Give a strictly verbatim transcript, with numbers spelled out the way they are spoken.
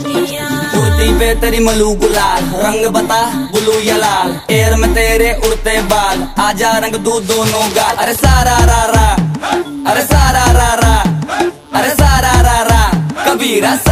कुर्ती पे तेरी मलू गुलाल, रंग बता ब्लू या लाल, एयर में तेरे उड़ते बाल, आजा रंग दू दोनों गाल। अरे सारा रा रा, अरे सारा रा रा, अरे सारा रा रा, कबीरा।